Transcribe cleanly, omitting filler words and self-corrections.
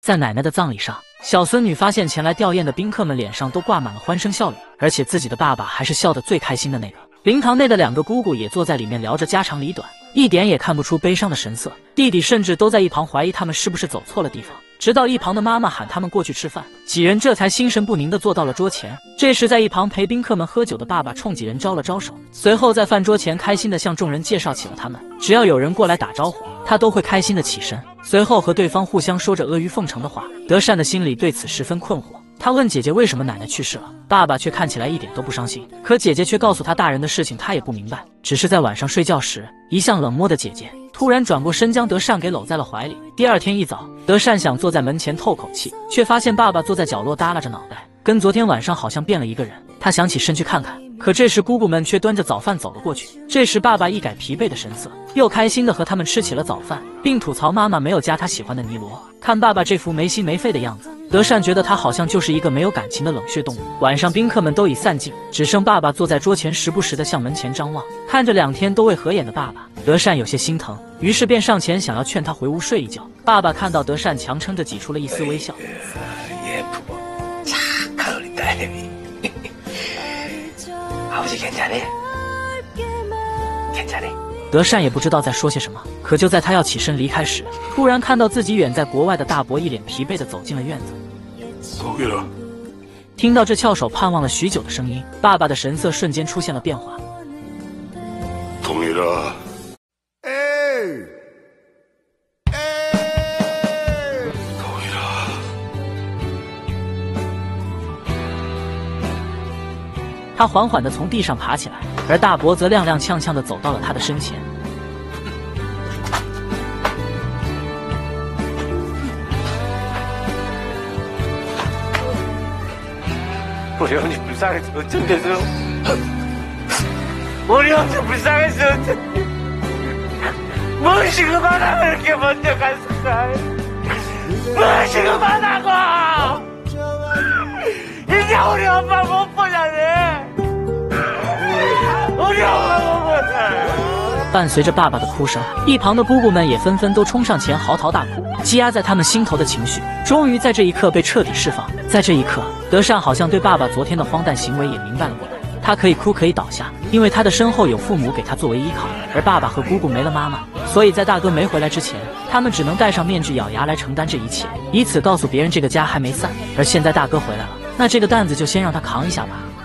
在奶奶的葬礼上，小孙女发现前来吊唁的宾客们脸上都挂满了欢声笑语，而且自己的爸爸还是笑得最开心的那个。灵堂内的2个姑姑也坐在里面聊着家长里短，一点也看不出悲伤的神色。弟弟甚至都在一旁怀疑他们是不是走错了地方，直到一旁的妈妈喊他们过去吃饭，几人这才心神不宁地坐到了桌前。这时在一旁陪宾客们喝酒的爸爸冲几人招了招手，随后在饭桌前开心地向众人介绍起了他们。只要有人过来打招呼，他都会开心地起身，随后和对方互相说着阿谀奉承的话。德善的心里对此十分困惑，他问姐姐为什么奶奶去世了，爸爸却看起来一点都不伤心，可姐姐却告诉他大人的事情他也不明白，只是在晚上睡觉时，一向冷漠的姐姐突然转过身将德善给搂在了怀里。第二天一早，德善想坐在门前透口气，却发现爸爸坐在角落耷拉着脑袋，跟昨天晚上好像变了一个人。他想起身去看看，可这时姑姑们却端着早饭走了过去。这时爸爸一改疲惫的神色，又开心地和他们吃起了早饭，并吐槽妈妈没有加他喜欢的尼罗。看爸爸这副没心没肺的样子，德善觉得他好像就是一个没有感情的冷血动物。晚上宾客们都已散尽，只剩爸爸坐在桌前，时不时地向门前张望，看着2天都未合眼的爸爸，德善有些心疼，于是便上前想要劝他回屋睡一觉。爸爸看到德善强撑着挤出了一丝微笑。德善也不知道在说些什么，可就在他要起身离开时，突然看到自己远在国外的大伯一脸疲惫地走进了院子。听到这翘首盼望了许久的声音，爸爸的神色瞬间出现了变化。他缓缓地从地上爬起来，而大伯则踉踉跄跄地走到了他的身前。伴随着爸爸的哭声，一旁的姑姑们也纷纷都冲上前嚎啕大哭，积压在他们心头的情绪终于在这一刻被彻底释放。在这一刻，德善好像对爸爸昨天的荒诞行为也明白了过来，他可以哭可以倒下，因为他的身后有父母给他作为依靠，而爸爸和姑姑没了妈妈，所以在大哥没回来之前，他们只能戴上面具咬牙来承担这一切，以此告诉别人这个家还没散。而现在大哥回来了，那这个担子就先让他扛一下吧。